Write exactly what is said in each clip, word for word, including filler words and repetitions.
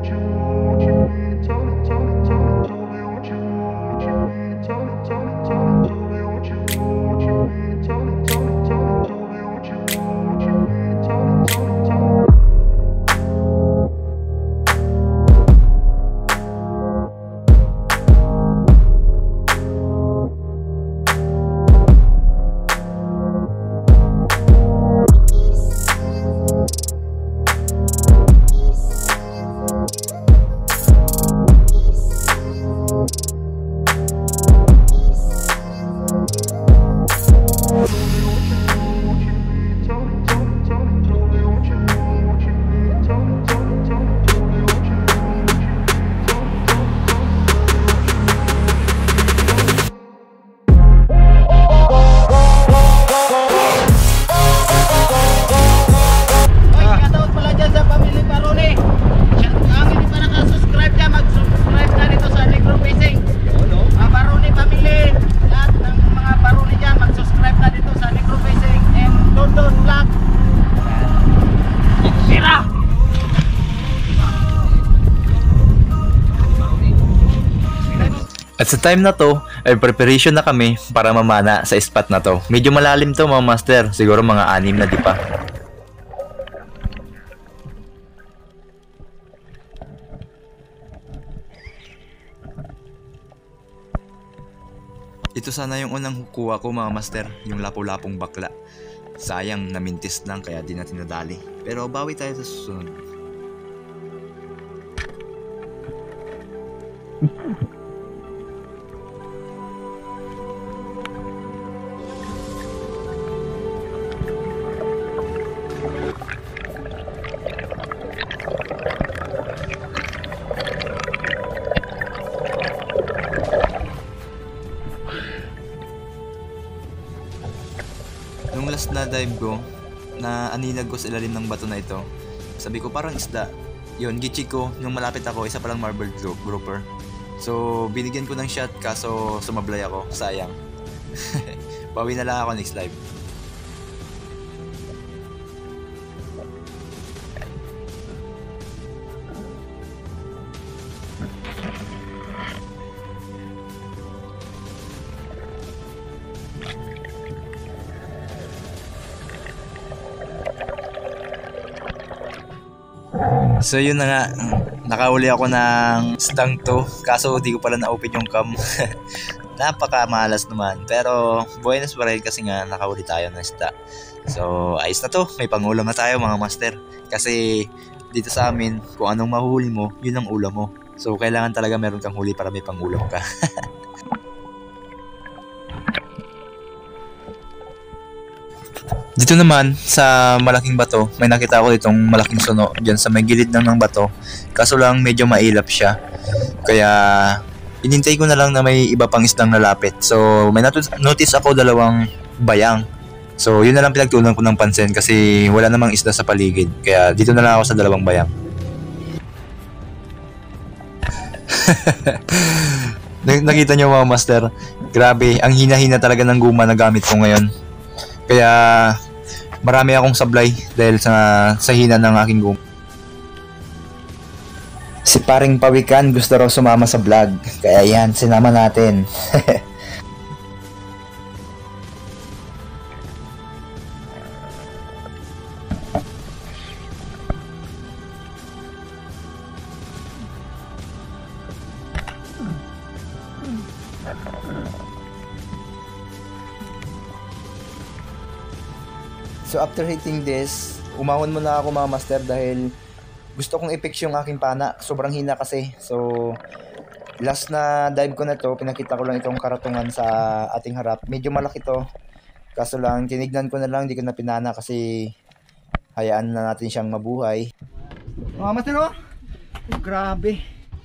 At sa time na to, ay preparation na kami para mamana sa spot na to. Medyo malalim to mga master, siguro mga anim na dipa. Ito sana yung unang kuha ko mga master, yung lapu-lapong bakla. Sayang, namintis lang kaya di natin nadali. Pero bawi tayo sa susunod. Nung last na dive ko, na aninag ko sa ilalim ng bato na ito, sabi ko parang isda. Yun, gichig ko, nung malapit ako, isa palang marble grouper. So, binigyan ko ng shot kaso sumablay ako, sayang. Bawi na lang ako next live. So yun na nga, nakahuli ako ng stang to, kaso di ko pala na-open yung cam. Napaka-malas naman, pero buenas pa rin kasi nga nakahuli tayo ng isda. So ayos na to, may pangulam na tayo mga master. Kasi dito sa amin, kung anong mahuli mo, yun ang ulam mo. So kailangan talaga meron kang huli para may pangulam ka. Dito naman sa malaking bato, may nakita ko itong malaking suno dyan sa may gilid lang ng bato. Kaso lang medyo mailap siya. Kaya inintay ko na lang na may iba pang isdang nalapit. So may notice ako dalawang bayang. So yun na lang pinagtuunan ko ng pansin kasi wala namang isda sa paligid. Kaya dito na lang ako sa dalawang bayang. Nakita nyo mga master, grabe, ang hina-hina talaga ng guma na gamit ko ngayon. Kaya marami akong sablay dahil sa, sa hina ng aking guma. Si paring Pawikan gusto raw sumama sa vlog, kaya yan, sinama natin. So after hitting this, umahon muna ako mga master dahil gusto kong i-fix yung aking pana. Sobrang hina kasi. So last na dive ko na to, pinakita ko lang itong karatungan sa ating harap. Medyo malaki to. Kaso lang, tinignan ko na lang, hindi ko na pinana kasi hayaan na natin siyang mabuhay. Mga master oh, grabe.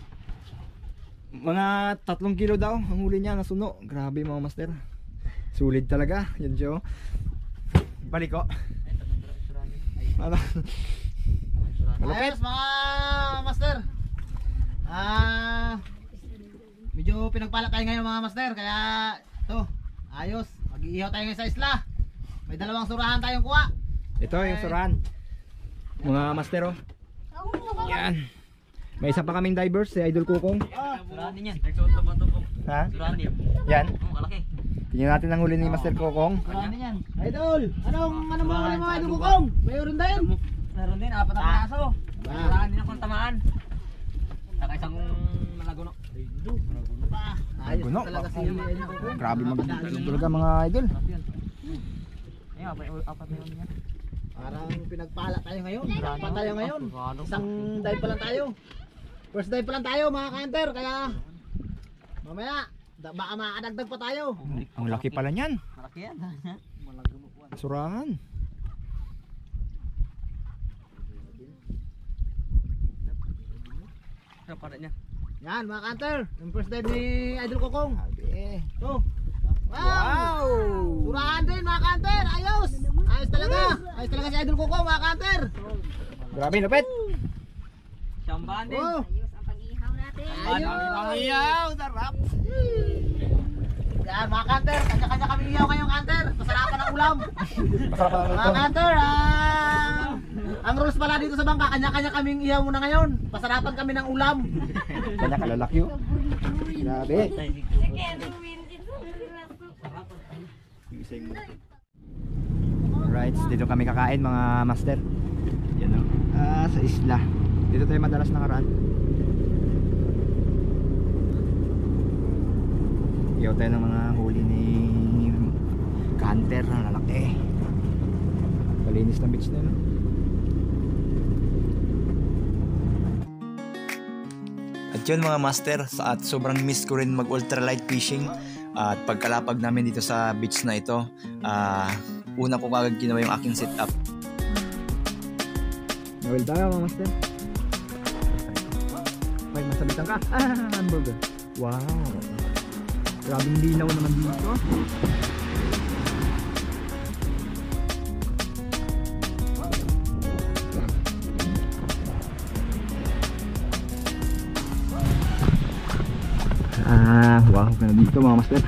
Mga tatlong kilo daw ang huli niya na suno. Grabe mga master. Sulit talaga. Yan siya oh. Balik ko. Ano? Ayos mga master. Ah, medyo pinagpala tayo ngayon mga master. Kaya ito, ayos. Mag-iihaw tayo ngayon sa isla. May dalawang surahan tayong kuha. Ito yung surahan. Mga master oh. Yan. May isa pa kaming divers, si Idol Kukong. Suranin yan. Nagsuot ba ito po? Ha? Suranin. Yan. Oo, kalaki. Tingnan natin ang huli ni Master Kukong. Suranin yan. Idol, anong anong mga huli mo Idol Kukong? Mayroon din. Meron din, apat na piraso. Suranin din akong tamaan. Saka isang malaguno. Ayos Guno. talaga si Idol Kukong. Grabe maganda talaga mga idol. Ayun, apat apat na yun yan. Parang pinagpala tayo ngayon. Pa tayo ngayon. Isang dive pa lang tayo. First dive pa lang tayo mga ka-hunter. Kaya mamaya da- baka makadagdag pa tayo. Ang laki pala niyan. Malaki yan. Surahan. Ano pa rin niya? Yan mga ka-hunter. Yung first dive ni Idol Kukong. Grabe. Ito. Wow! Surahan din mga ka-hunter. Ayos! Ayos talaga. Ayos talaga si Idol Kukong mga ka-hunter. Grabe, lupit. Siyambahan din. Oh. Ayos ang pang-ihaw natin. Ayos! Iyaw, sarap. Yan mga ka-hunter. Kanya-kanya kami iyaw ngayong ka-hunter. Masarapan ang ulam. Masarap ang Mga ito. ka-hunter, ah, ang rules pala dito sa bangka, kanya-kanya kaming iyaw muna ngayon. Pasarapan kami ng ulam. Kanya kalalaki oh. Grabe. Alright, dito kami kakain mga master. Yan o. Ah, sa isla. Dito tayo madalas nakaraan. Iyaw tayo ng mga huli ni Hunter na lalaki. Palinis ng beach na no. At yun mga master, at sobrang miss ko rin mag ultralight fishing. At pagkalapag namin dito sa beach na ito, uh, una ko kagad ginawa yung aking setup. Nawil tayo mga master. May masabitan ka. Ah, hamburger. Wow. Grabing linaw naman dito. Ah, wow, ganda dito mga master.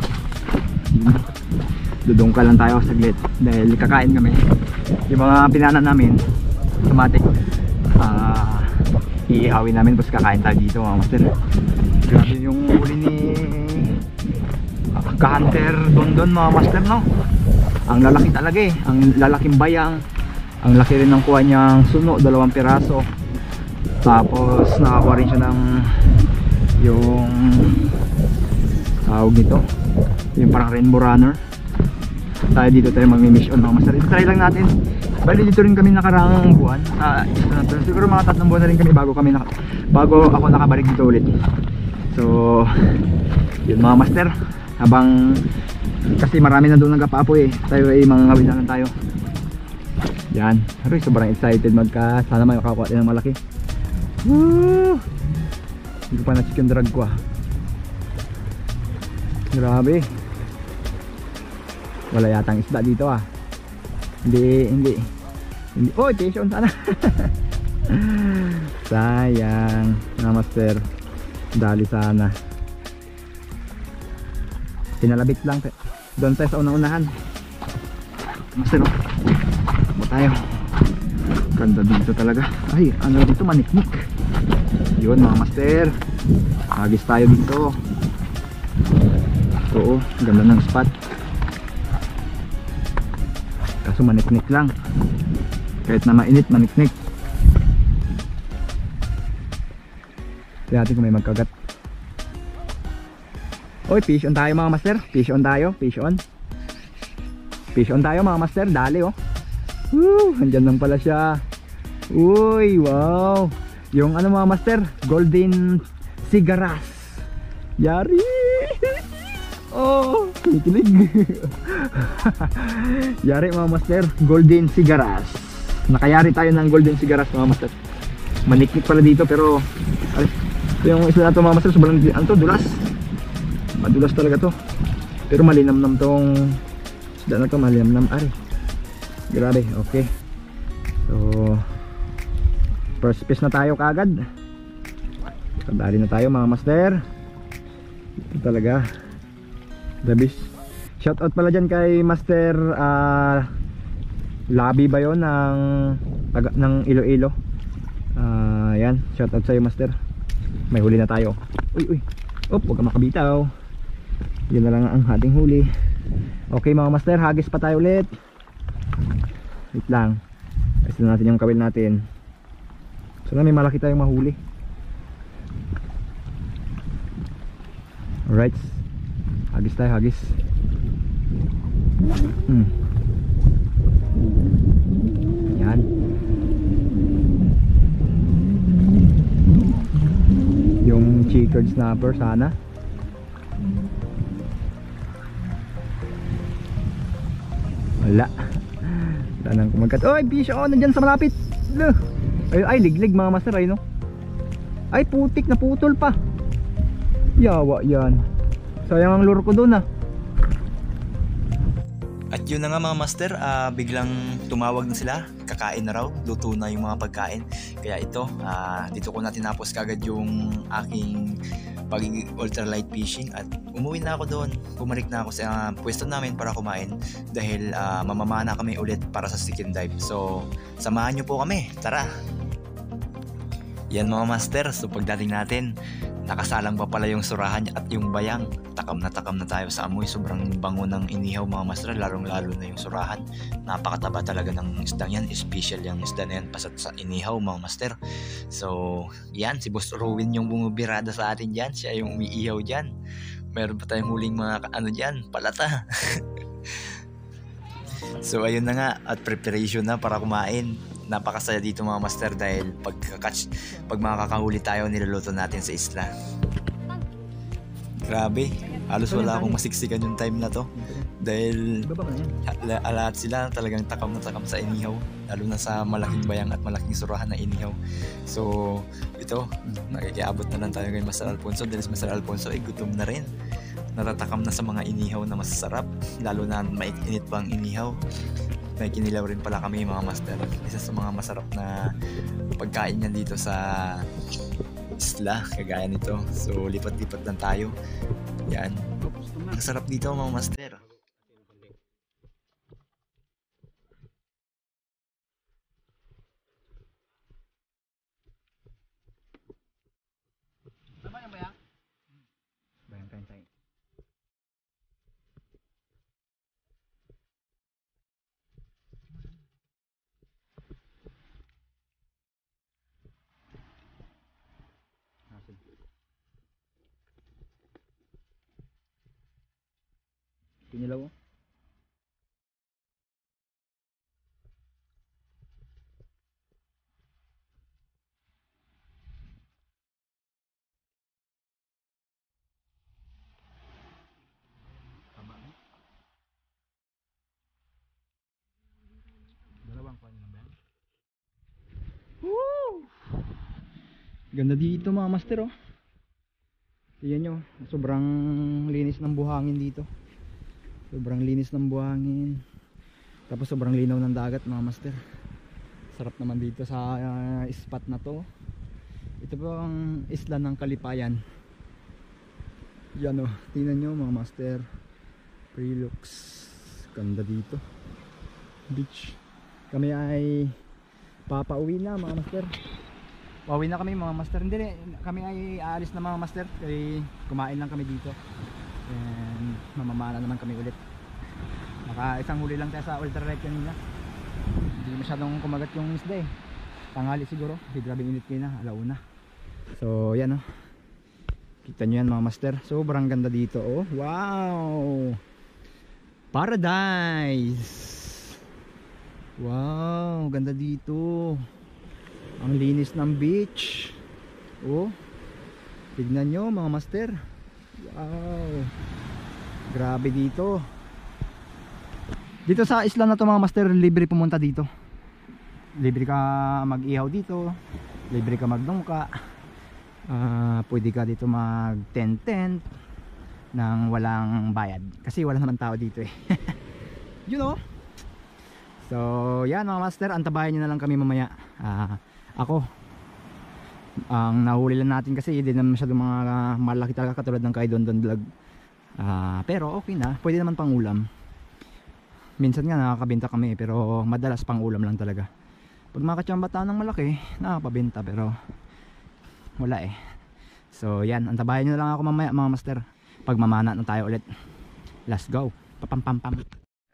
Dudong ka lang tayo saglit dahil kakain kami. Yung mga pinana namin automatic ah, iihawin namin tapos kakain tayo dito mga master. Grabe yung huli ni uh, ka-hunter Dondon mga master no. Ang lalaki talaga eh, ang lalaking bayang. Ang laki rin ng kuha niyang suno, dalawang piraso. Tapos nakakuha rin siya ng yung tawag nito, yung parang rainbow runner. Tayo dito tayo magmi-mission mga master. Ito try lang natin. Bali dito rin kami nakarang buwan. Ah, uh, siguro mga tatlong buwan na rin kami bago kami naka, bago ako nakabalik dito ulit. So, yun mga master. Habang kasi marami na doon nagkapaapoy eh. Tayo ay mga ngawin na lang tayo. Yan. Pero sobrang excited magka. Sana may makakuha din ng malaki. Woo! Hindi ko pa na-check yung drag ko ah. Grabe. Wala yatang isda dito ah. Hindi, hindi. Hindi. Oh, tension sana. Sayang. Mga master. Dali sana. Pinalabit lang. Doon tayo sa unang-unahan. Master oh. Mo tayo. Ganda dito talaga. Ay, ano dito maniknik. Yun mga master. Agis tayo dito. Oo, ganda ng spot. Kaso maniknik lang. Kahit na mainit, maniknik. Tignan natin kung may magkagat. Oy, fish on tayo mga master. Fish on tayo, fish on. Fish on tayo mga master, dali oh. Woo, andyan lang pala siya. Uy, wow. Yung ano mga master, golden sigaras. Yari. Oh, kinikilig. Yari mga master, golden sigaras. Nakayari tayo ng golden sigaras mga master. Maniknik pala dito pero ay, yung isla na to mga master, sobrang ano to, dulas. Madulas talaga to. Pero malinamnam tong isda na to, malinamnam. Ay, grabe, okay. So first piece na tayo kagad. Kadali na tayo mga master. Ito talaga the best. Shout out pala dyan kay Master uh, Labi ba yun ng, taga, ng Iloilo. uh, Ayan, shout out sa'yo master. May huli na tayo. Uy uy, op, huwag ka makabitaw. Yun na lang ang ating huli. Okay mga master, hagis pa tayo ulit. Wait lang, ayos na natin yung kawil natin. Sana may malaki tayong mahuli. Alright, hagis tayo, hagis. Hmm. Yan. Yung checkered snapper sana. Wala. Wala nang kumagat. Oy, fish on, nandyan sa malapit. Ay, ay liglig mga master, ay no. Ay putik, naputol pa. Yawa yan. Sayang ang lure ko doon ah. At yun na nga mga master, uh, biglang tumawag na sila. Kakain na raw, luto na yung mga pagkain. Kaya ito, uh, dito ko na tinapos kagad yung aking pagiging ultralight fishing. At umuwi na ako doon. Bumalik na ako sa uh, pwesto namin para kumain. Dahil uh, mamamana kami ulit para sa second dive. So, samahan nyo po kami. Tara! Yan mga master, so pagdating natin, nakasalang pa pala yung surahan at yung bayang. Takam na takam na tayo sa amoy. Sobrang bango ng inihaw mga master, larong lalo na yung surahan. Napakataba talaga ng isdang yan. Special yung isda na yan pasat sa inihaw mga master. So yan, si Boss Rowin yung bumubirada sa atin dyan. Siya yung umiihaw dyan. Meron pa tayong huling mga ano dyan, palata. So ayun na nga, at preparation na para kumain. Napakasaya dito mga master dahil pagka-catch, pag makakahuli tayo, niluluto natin sa isla. Grabe, halos wala akong masiksikan yung time na to dahil lahat sila talagang takam na takam sa inihaw, lalo na sa malaking bayang at malaking surahan na inihaw. So ito, nakikiabot na lang tayo kay Master Alfonso dahil Master Alfonso ay gutom na rin, natatakam na sa mga inihaw na masasarap, lalo na mainit pang inihaw. May kinilaw rin pala kami mga master. Isa sa mga masarap na pagkain niyan dito sa isla, kagaya nito. So lipat-lipat lang tayo. Yan. Ang sarap dito mga master. Bayang kain tayo. Kinilaw. Dalawang kuha niyo ba? Woo! Ganda dito mga master oh. Tingnan nyo, sobrang linis ng buhangin dito. Sobrang linis ng buhangin. Tapos sobrang linaw ng dagat mga master. Sarap naman dito sa uh, spot na to. Ito po ang isla ng Kalipayan. Yan o, tingnan nyo mga master. Pre-looks. Ganda dito. Beach. Kami ay papauwi na mga master. Pauwi na kami mga master. Hindi, kami ay aalis na mga master. Kasi kumain lang kami dito. And mamamana naman kami ulit. Naka isang huli lang tayo sa ultralight kanina. Hindi masyadong kumagat yung isda eh. Tanghali siguro. Hindi grabe init kayo na, alauna. So yan o. Oh. Kita nyo yan mga master. Sobrang ganda dito oh. Wow! Paradise! Wow! Ganda dito. Ang linis ng beach. Oh. Tignan nyo mga master. Wow. Grabe dito. Dito sa isla na to mga master, libre pumunta dito. Libre ka mag-ihaw dito. Libre ka magdungka. Uh, pwede ka dito mag tent tent nang walang bayad. Kasi wala naman tao dito eh. You know. So yan mga master, antabayan nyo na lang kami mamaya. uh, Ako ang nahuli lang natin kasi hindi naman masyadong mga uh, malaki talaga katulad ng kay Don Don Vlog. uh, Pero okay na, pwede naman pang ulam. Minsan nga nakakabenta kami pero madalas pang ulam lang talaga. Pag makachambata ng malaki, nakakabenta. Pero wala eh. So yan, antabayan nyo na lang ako mamaya mga master. Pag mamana na tayo ulit. Let's go. Papam pam pam.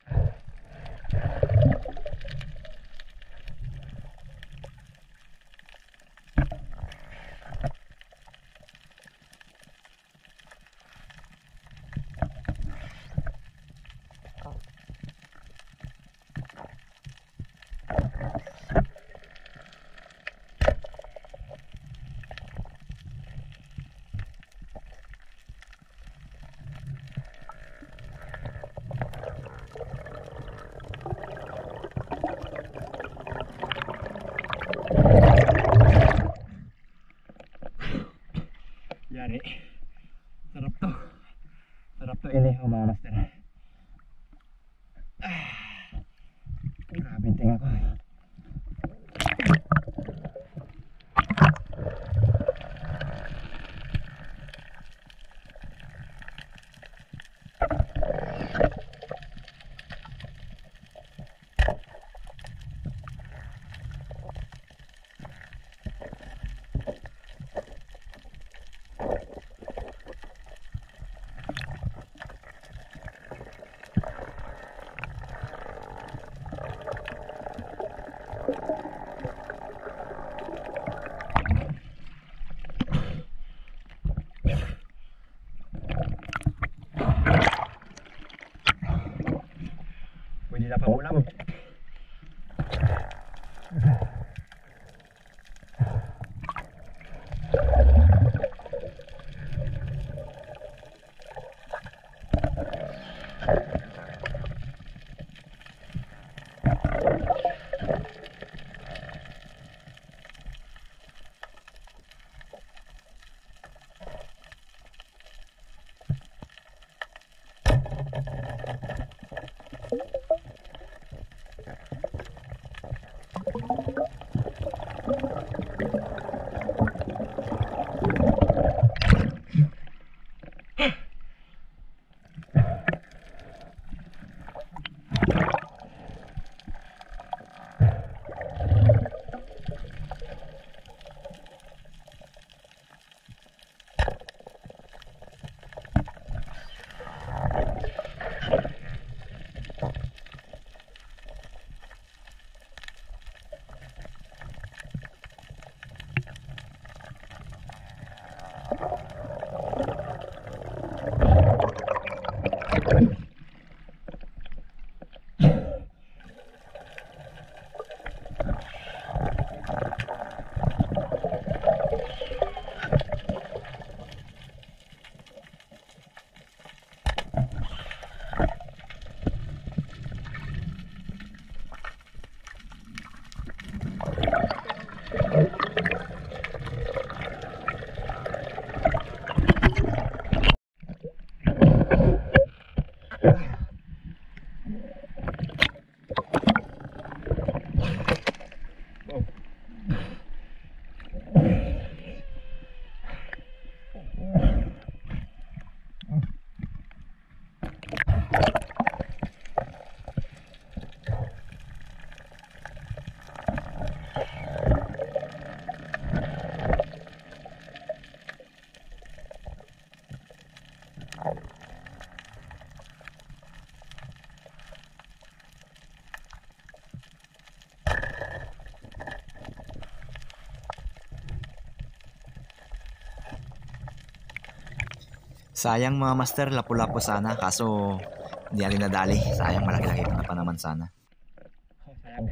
Yari. Sarap to. Sarap to ini mga master. Ah, grabe yung tinga ko. Pwede na pa ulam. Sayang mga master, lapu-lapu sana. Kaso, hindi natin nadali. Sayang, malaki-laki na pa naman sana. Sayang.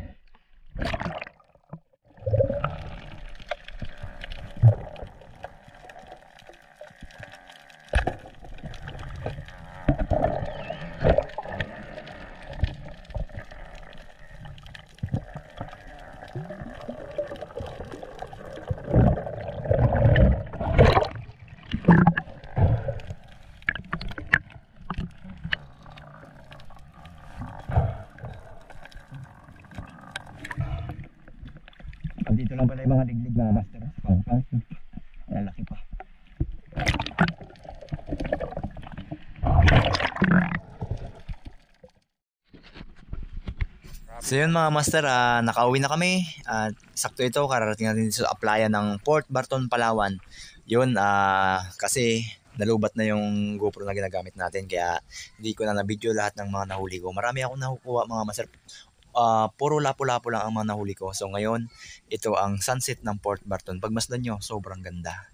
So yun mga master, uh, nakauwi na kami at sakto ito, kararating natin dito sa applyan ng Port Barton, Palawan. Yun, uh, kasi nalubat na yung GoPro na ginagamit natin kaya hindi ko na na-video lahat ng mga nahuli ko. Marami akong nakukuha mga master, uh, puro lapu-lapu lang ang mga nahuli ko. So ngayon, ito ang sunset ng Port Barton. Pagmasdan nyo, sobrang ganda.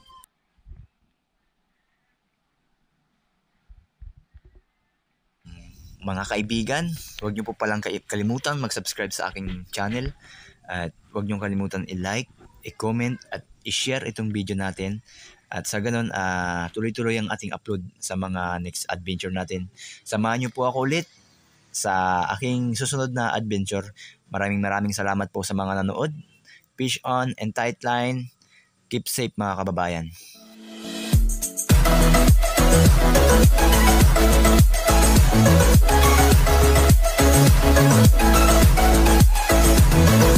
Mga kaibigan, huwag niyo po palang kalimutan mag-subscribe sa aking channel at huwag niyo kalimutan i-like, i-comment at i-share itong video natin at sa ganun uh, tuloy-tuloy ang ating upload sa mga next adventure natin. Samahan niyo po ako ulit sa aking susunod na adventure. Maraming maraming salamat po sa mga nanood. Fish on and tight line. Keep safe mga kababayan. We'll be right back.